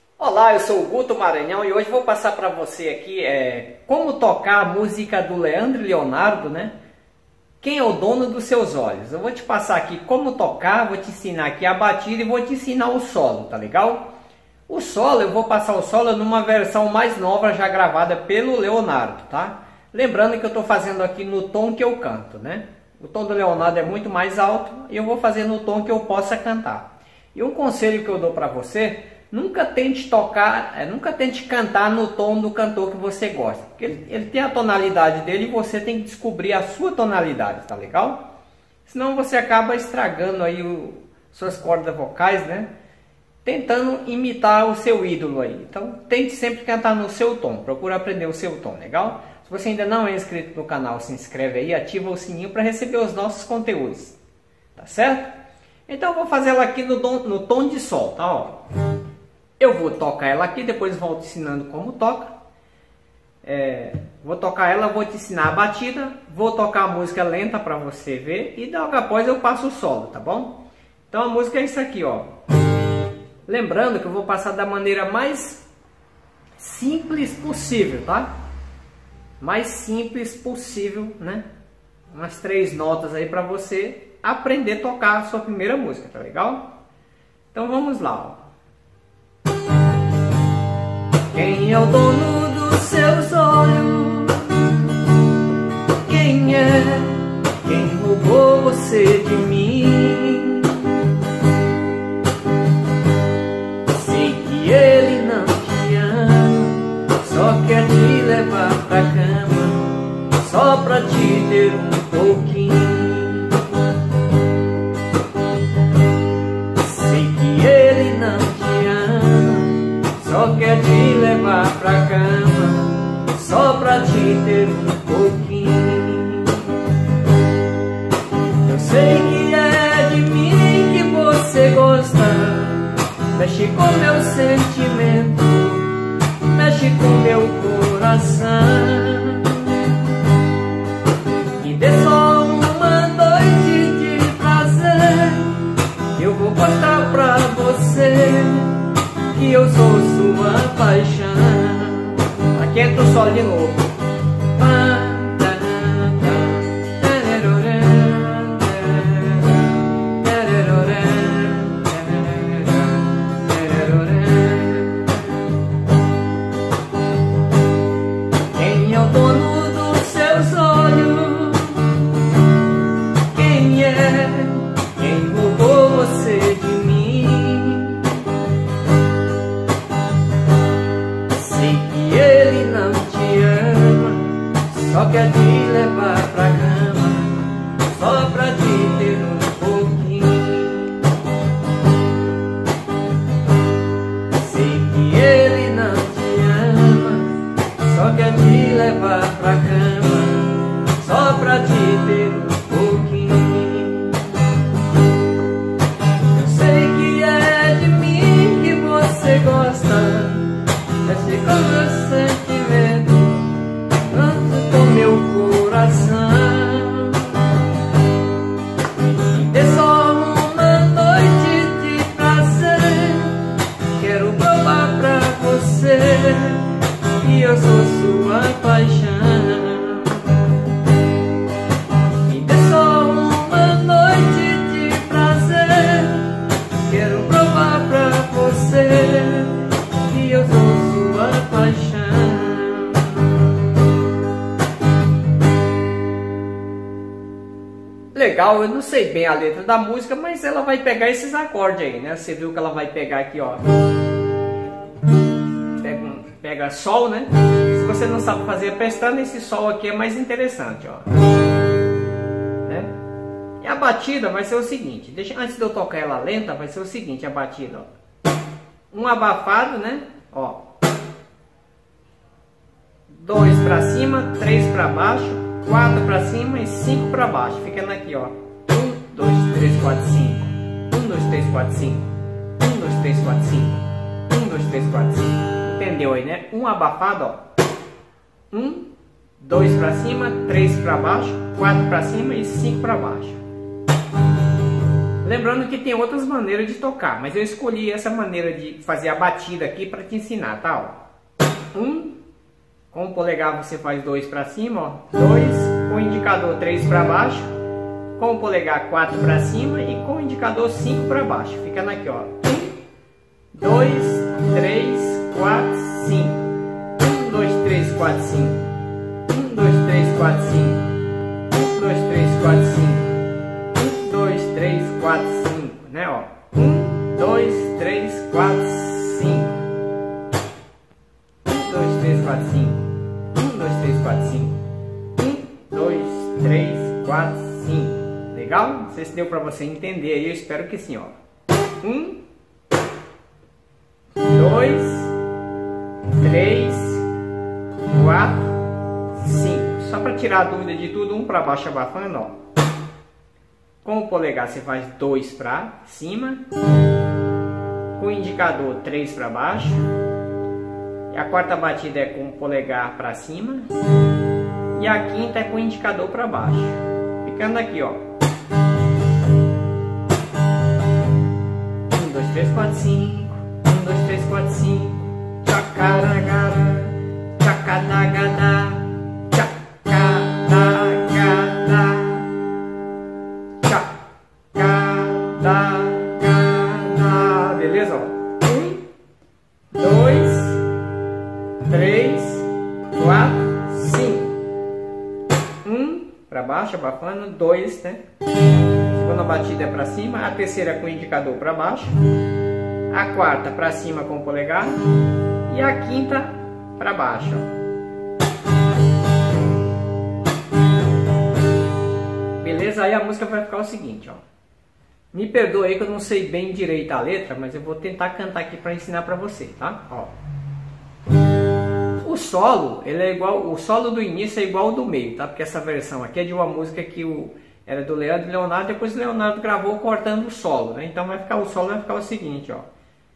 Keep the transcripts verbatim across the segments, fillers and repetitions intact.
Olá, eu sou o Guto Maranhão e hoje vou passar para você aqui é, como tocar a música do Leandro e Leonardo, né? Quem é o dono dos seus olhos? Eu vou te passar aqui como tocar, vou te ensinar aqui a batida e vou te ensinar o solo, tá legal? O solo, eu vou passar o solo numa versão mais nova já gravada pelo Leonardo, tá? Lembrando que eu estou fazendo aqui no tom que eu canto, né? O tom do Leonardo é muito mais alto e eu vou fazer no tom que eu possa cantar. E um conselho que eu dou para você: nunca tente tocar, é, nunca tente cantar no tom do cantor que você gosta. Porque ele, ele tem a tonalidade dele e você tem que descobrir a sua tonalidade, tá legal? Senão você acaba estragando aí o, suas cordas vocais, né? Tentando imitar o seu ídolo aí. Então tente sempre cantar no seu tom, procura aprender o seu tom, legal? Se você ainda não é inscrito no canal, se inscreve aí, ativa o sininho para receber os nossos conteúdos, tá certo? Então eu vou fazer ela aqui no, tom, no tom de sol, tá? Ó. Eu vou tocar ela aqui, depois volto ensinando como toca. É, vou tocar ela, vou te ensinar a batida, vou tocar a música lenta para você ver e logo após eu passo o solo, tá bom? Então a música é isso aqui, ó. Lembrando que eu vou passar da maneira mais simples possível, tá? Mais simples possível, né? Umas três notas aí para você aprender a tocar a sua primeira música, tá legal? Então vamos lá, ó. Quem é o dono dos seus olhos? Quem é? Quem roubou você de mim? Sei que ele não te ama, só quer te levar pra cama, só pra te ter um pouquinho. Sei que ele não te ama, só quer te levar pra cama, só pra te ter um pouquinho. Eu sei que é de mim que você gosta, mexe com meu sentimento, mexe com meu coração. Me dê só uma noite de prazer, eu vou mostrar pra você que eu sou sua paixão. Aqui entra o solo de novo. Quem é o dono dos seus olhos? Quem é? Quem roubou você de mim? Sei que ele não te ama, só quer te levar pra cama, só pra te ter um pouquinho. Sei que ele não te ama, só quer te levar pra cama, só pra te ter um pouquinho. Eu sei que é de mim que você gosta, mexe com meu sentimento, tanto com meu coração. Me dê só uma noite de prazer, quero provar pra você que eu sou sua paixão. Me dê só uma noite de prazer, quero provar pra você que eu sou sua paixão. Legal, eu não sei bem a letra da música, mas ela vai pegar esses acordes aí, né? Você viu que ela vai pegar aqui, ó. Pega, um, pega sol, né? Se você não sabe fazer pestana, esse sol aqui é mais interessante, ó. Né? E a batida vai ser o seguinte, deixa, antes de eu tocar ela lenta, vai ser o seguinte, a batida, ó. Um abafado, né? Ó. Dois pra cima, três pra baixo, quatro pra cima e cinco pra baixo. Ficando aqui, ó. Um, dois, três, quatro, cinco. Um, dois, três, quatro, cinco. Um, dois, três, quatro, cinco. Um, dois, três, quatro, cinco. Entendeu aí, né? Um abafado, ó. Um, dois pra cima, três pra baixo, quatro pra cima e cinco pra baixo. Lembrando que tem outras maneiras de tocar, mas eu escolhi essa maneira de fazer a batida aqui para te ensinar, tá? Ó. Um, com o polegar você faz dois para cima, ó. Dois, com o indicador três para baixo, com o polegar quatro para cima e com o indicador cinco para baixo. Fica aqui, ó. Um, dois, três, quatro, cinco. Um, dois, três, quatro, cinco. Um, dois, três, quatro, cinco. Um, dois, três, quatro, cinco. Um, dois, três, quatro, cinco, né, ó. Um, dois, três, quatro, cinco. Um, dois, três, quatro, cinco. Um, dois, três, quatro, cinco. Um, dois, três, quatro, cinco. Legal? Não sei se deu pra você entender aí, eu espero que sim, ó. Um, dois, três, quatro, cinco. Só para tirar a dúvida de tudo, um para baixo abafando, ó. Com o polegar você faz dois para cima, com o indicador três para baixo, e a quarta batida é com o polegar para cima, e a quinta é com o indicador para baixo. Ficando aqui, ó. Um, dois, três, quatro, cinco. Um, dois, três, quatro, cinco. Tchacaragara, tchacadagadá, tchacadagadá, tchacadagadá. Beleza? Ó. Um, dois, três, quatro, cinco. Um para baixo, abafando. Dois, né? Segunda batida é para cima. A terceira com o indicador para baixo. A quarta para cima com o polegar. E a quinta para baixo. Beleza? Aí a música vai ficar o seguinte, ó. Me perdoe aí que eu não sei bem direito a letra, mas eu vou tentar cantar aqui para ensinar para você, tá? Ó. O solo, ele é igual, o solo do início é igual ao do meio, tá? Porque essa versão aqui é de uma música que o, era do Leandro Leonardo, depois o Leonardo gravou cortando o solo, né? Então vai ficar, o solo vai ficar o seguinte, ó.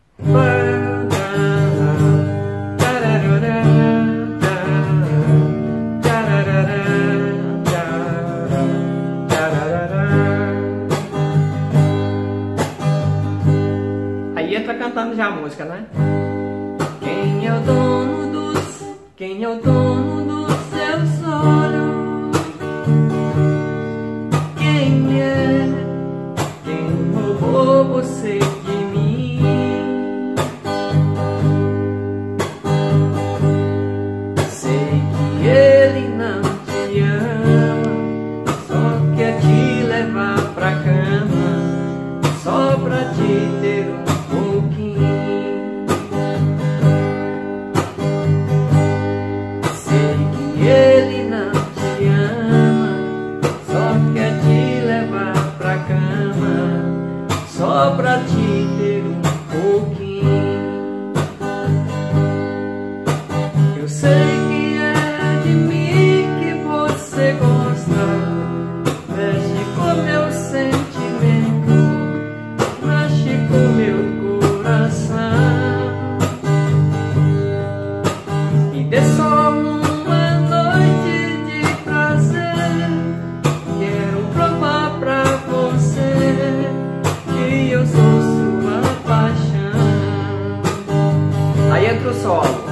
Aí entra cantando já a música, né? Quem é o dono dos, quem é o dono dos seus olhos? Quem é? Quem roubou você de mim? Sei que ele não te ama, só quer te levar pra cama, só pra te ter um pouquinho. Sei que ele não te ama, só quer te levar pra cama, só pra te ter um pouquinho. Eu sei que é de mim que você gosta, mexe com meu sentimento, mexe com meu coração. Me dê só uma noite de prazer, quero provar pra você que eu sou sua paixão. Aí entra o solo.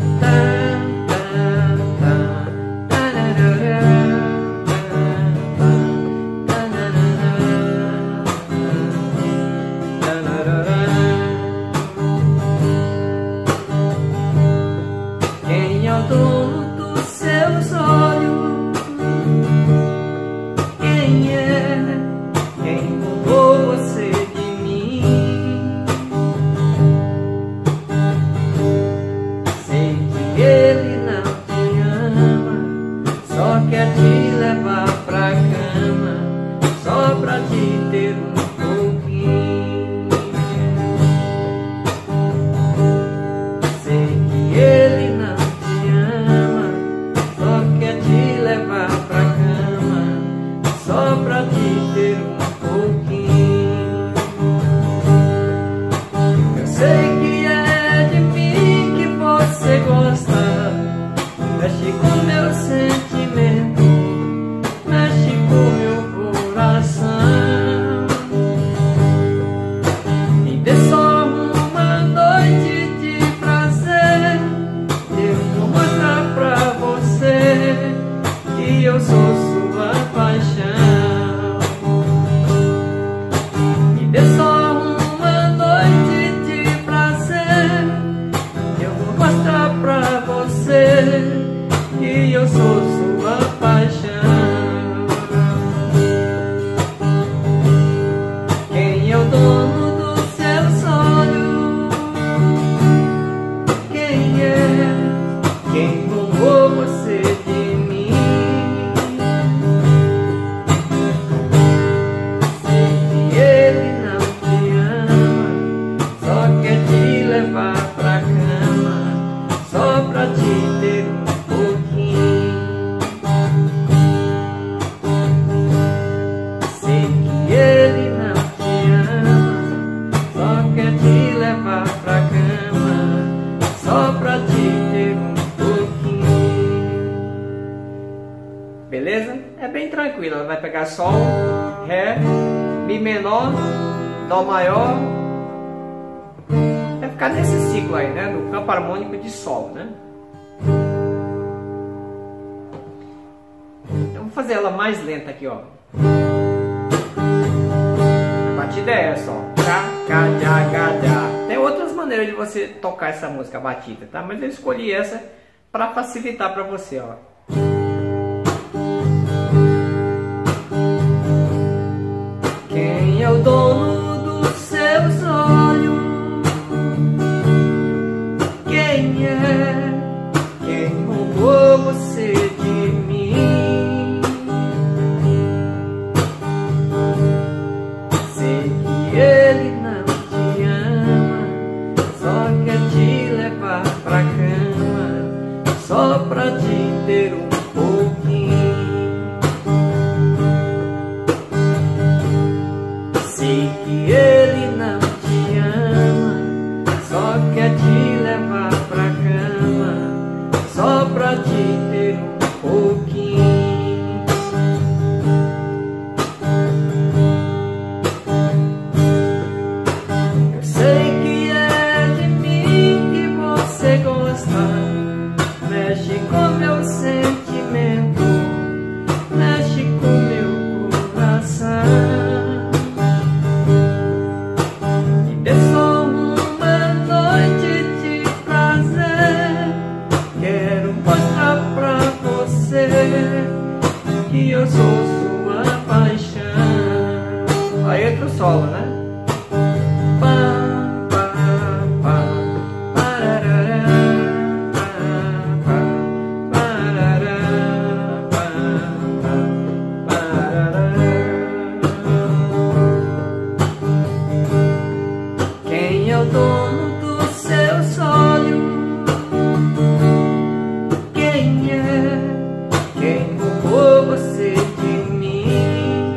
Quem é o dono dos seus olhos? Quem é? Quem roubou você de mim? Sei que te ter um pouquinho. Sei que ele não te ama, só quer te levar pra cama, só pra te ter um pouquinho. Beleza? É bem tranquilo. Ela vai pegar Sol, Ré, Mi menor, Dó maior. Vai ficar nesse ciclo aí, né? No campo harmônico de Sol, né? Então vou fazer ela mais lenta aqui, ó. A batida é essa, ó. Cá, cá, já, ga, já. Tem outras maneiras de você tocar essa música, a batida, tá? Mas eu escolhi essa para facilitar para você, ó. Quem é o dono dos seus olhos? Quem é? Quem roubou você de mim? Sei que ele não te ama, só quer te levar pra cama, só pra te ter um pouquinho. Sei que ele não te ama, só quer te levar pra cama, só pra te ter um pouquinho. Eu sei que é de mim que você gosta, mexe com meu sentimento, mexe com meu coração. Que eu sou sua paixão. Aí entra o solo, né? Pá, pá, pá, parará, pá, pá, parará, pá, pá, parará. Quem é o dono dos seus olhos? Quem é? Quem roubou você de mim?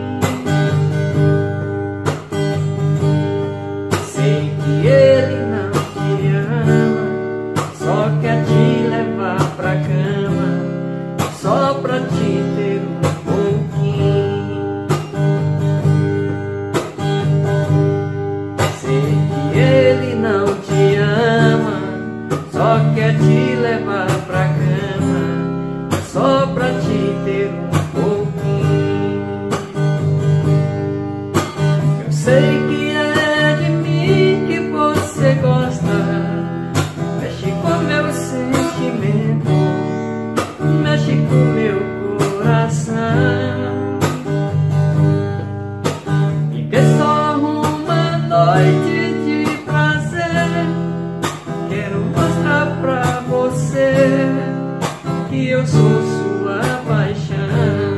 Sei que ele não te ama, só quer te levar pra cama, só pra te ter um pouquinho. Sei que ele não te ama, só quer te levar pra cama, só pra te ter um pouquinho. Eu sei que é de mim que você gosta, mexe com meu sentimento, mexe com meu coração. Me dê só uma noite de prazer, quero mostrar pra você que eu sou sua paixão.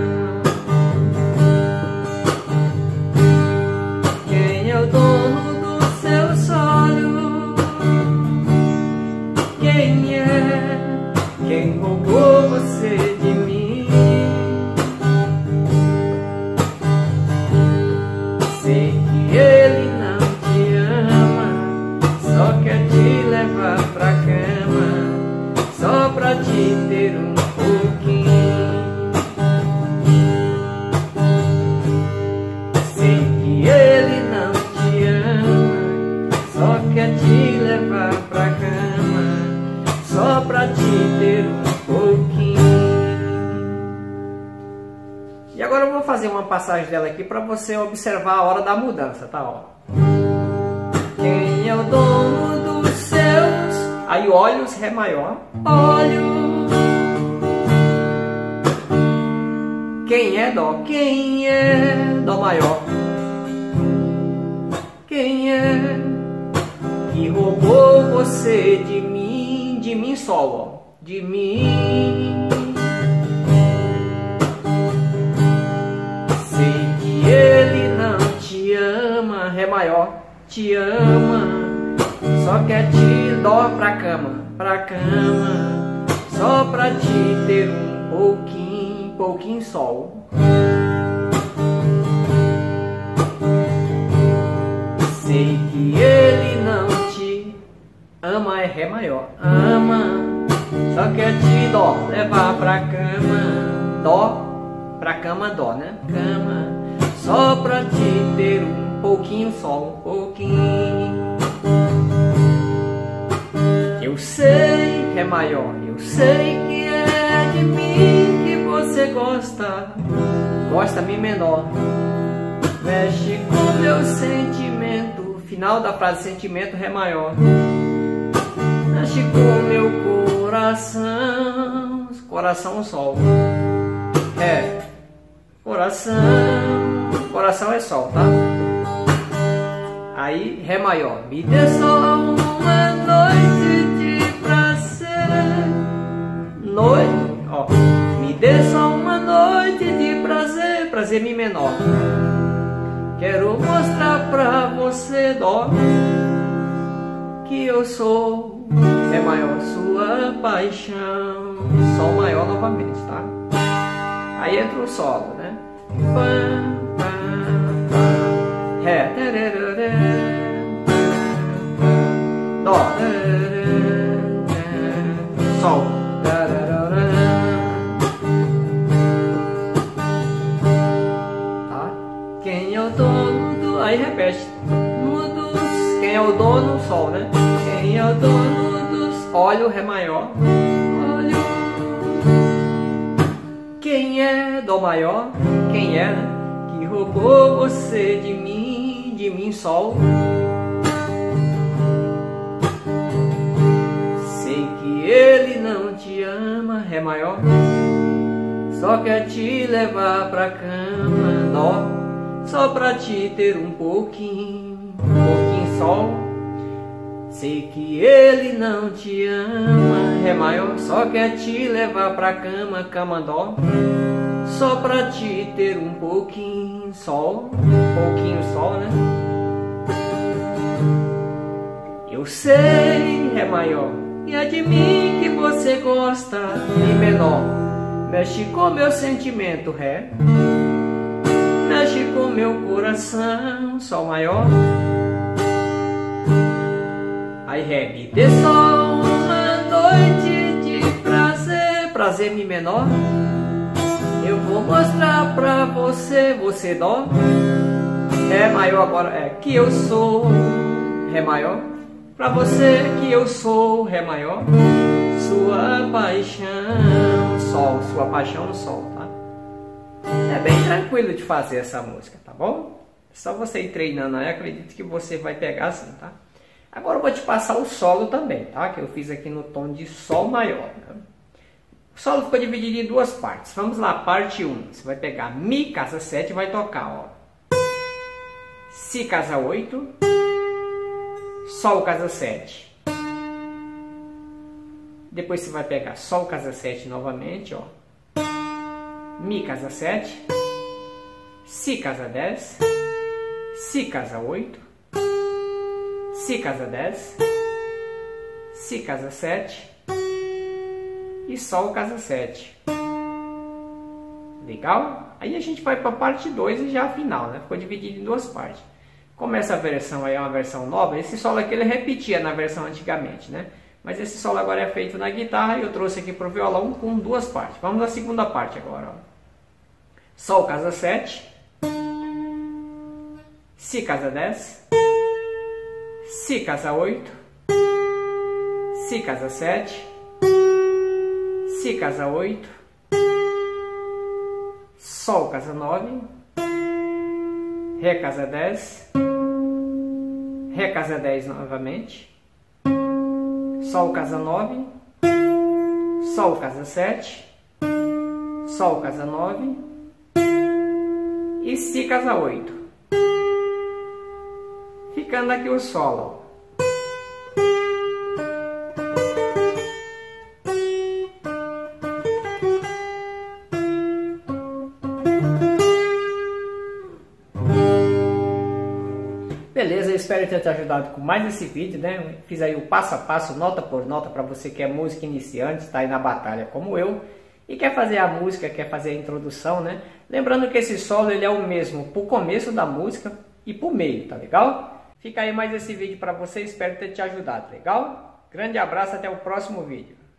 Quem é o dono dos seus olhos? Quem é? Quem roubou você de mim? Sei que ele não te ama, só quer te levar pra cama, só pra te ter um pouquinho. Sei que ele não te ama, só quer te levar pra cama, só pra te ter um pouquinho. E agora eu vou fazer uma passagem dela aqui pra você observar a hora da mudança, tá? Ó. Quem é o dono dos seus? Aí olhos, Ré maior, olhos. Quem é Dó? Quem é Dó maior? Quem é que roubou você de mim? De mim Sol, ó. De mim. Sei que ele não te ama, Ré maior, te ama, só quer te Dó pra cama, pra cama, pra te ter um pouquinho, pouquinho sol. Sei que ele não te ama, é Ré maior, ama, só quer te dó, levar pra cama, dó, pra cama, dó, né? Cama, só pra te ter um pouquinho sol, um pouquinho. Eu sei, Ré maior, eu sei que é de mim que você gosta, gosta Mi menor, mexe com meu sentimento, final da frase sentimento, Ré maior, mexe com meu coração, coração sol, Ré, coração, coração é sol, tá? Aí Ré maior, me dê só uma noite de prazer, noite, ó, me dê só uma noite de prazer, prazer Mi menor. Quero mostrar pra você, dó, que eu sou Ré maior, sua paixão, sol maior novamente, tá? Aí entra o solo, né? Pá, pá, pá. Ré, dó, sol, tá? Quem é o dono do... Aí repete. Dos... Quem é o dono? Sol, né? Quem é o dono dos... Olha o Ré maior. Olha. Quem é Dó maior? Quem é, né? Que roubou você de mim, de mim, Sol. Sei que ele não te ama, Ré maior, só quer te levar pra cama, Dó, só pra te ter um pouquinho, um pouquinho, Sol. Sei que ele não te ama, Ré maior, só quer te levar pra cama, cama, Dó, só pra te ter um pouquinho, Sol, um pouquinho, Sol, né? Eu sei, Ré maior, e é de mim que você gosta, Mi menor, mexe com meu sentimento, Ré, mexe com meu coração, Sol maior. Aí Ré, me dê só uma noite de prazer, prazer Mi menor. Eu vou mostrar pra você, você Dó, Ré maior agora, é que eu sou Ré maior, pra você que eu sou Ré maior, sua paixão, Sol, sua paixão no Sol, tá? É bem tranquilo de fazer essa música, tá bom? É só você ir treinando aí, acredito que você vai pegar assim, tá? Agora eu vou te passar o solo também, tá? Que eu fiz aqui no tom de Sol maior, né? O solo ficou dividido em duas partes. Vamos lá, parte um. Você vai pegar Mi casa sete e vai tocar, ó. Si casa oito, Sol casa sete. Depois você vai pegar Sol casa sete novamente, ó. Mi casa sete, Si casa dez, Si casa oito, Si casa dez, Si casa sete e Sol casa sete. Legal? Aí a gente vai para a parte dois e já a final, né? Ficou dividido em duas partes. Como essa versão aí é uma versão nova, esse solo aqui ele repetia na versão antigamente, né? Mas esse solo agora é feito na guitarra e eu trouxe aqui para o violão com duas partes. Vamos à segunda parte agora, ó. Sol casa sete, Si casa dez, Si casa oito, Si casa sete, Si casa oito, Sol casa nove, Ré casa dez, Ré casa dez novamente, Sol casa nove, Sol casa sete, Sol casa nove e Si casa oito. Ficando aqui o solo. Beleza, eu espero ter ter te ajudado com mais esse vídeo, né? Fiz aí o passo a passo, nota por nota, para você que é músico iniciante, está aí na batalha como eu, e quer fazer a música, quer fazer a introdução, né? Lembrando que esse solo ele é o mesmo para o começo da música e para o meio, tá legal? Fica aí mais esse vídeo para você, espero ter te ajudado, legal? Grande abraço, até o próximo vídeo.